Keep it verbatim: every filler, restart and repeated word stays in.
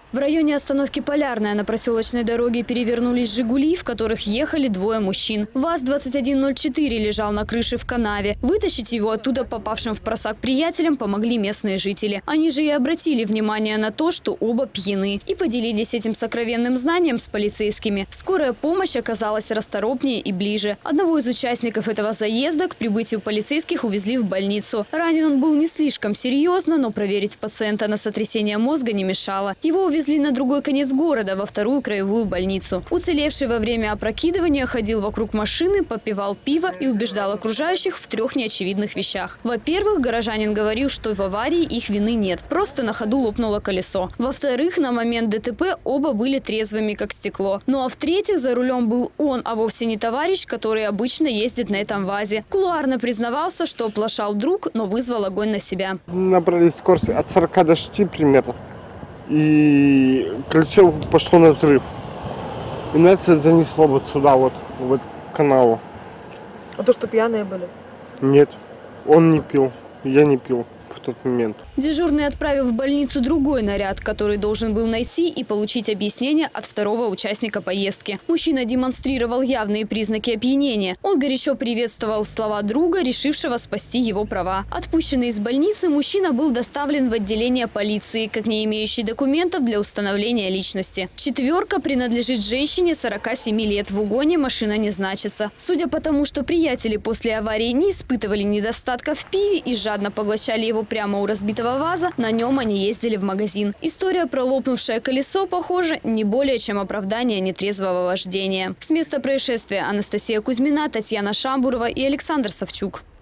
В районе остановки «Полярная» на проселочной дороге перевернулись «Жигули», в которых ехали двое мужчин. ВАЗ двадцать один ноль четыре лежал на крыше в канаве. Вытащить его оттуда попавшим в просак приятелям помогли местные жители. Они же и обратили внимание на то, что оба пьяны. И поделились этим сокровенным знанием с полицейскими. Скорая помощь оказалась расторопнее и ближе. Одного из участников этого заезда к прибытию полицейских увезли в больницу. Ранен он был не слишком серьезно, но проверить пациента на сотрясение мозга не мешало. Его увезли Везли на другой конец города, во вторую краевую больницу. Уцелевший во время опрокидывания ходил вокруг машины, попивал пиво и убеждал окружающих в трех неочевидных вещах. Во-первых, горожанин говорил, что в аварии их вины нет, просто на ходу лопнуло колесо. Во-вторых, на момент ДТП оба были трезвыми, как стекло. Ну а в-третьих, за рулем был он, а вовсе не товарищ, который обычно ездит на этом ВАЗе. Кулуарно признавался, что оплошал друг, но вызвал огонь на себя. Набрали скорость от сорока до шестидесяти примерно. И колесо пошло на взрыв. И нас занесло вот сюда, вот, в эту канаву. А то, что пьяные были? Нет, он не пил, я не пил в тот момент. Дежурный отправил в больницу другой наряд, который должен был найти и получить объяснение от второго участника поездки. Мужчина демонстрировал явные признаки опьянения. Он горячо приветствовал слова друга, решившего спасти его права. Отпущенный из больницы, мужчина был доставлен в отделение полиции, как не имеющий документов для установления личности. Четверка принадлежит женщине сорока семи лет. В угоне машина не значится. Судя по тому, что приятели после аварии не испытывали недостатка в пиве и жадно поглощали его прямо у разбитого ВАЗа, на нем они ездили в магазин. История про лопнувшее колесо, похоже, не более чем оправдание нетрезвого вождения. С места происшествия Анастасия Кузьмина, Татьяна Шамбурова и Александр Савчук.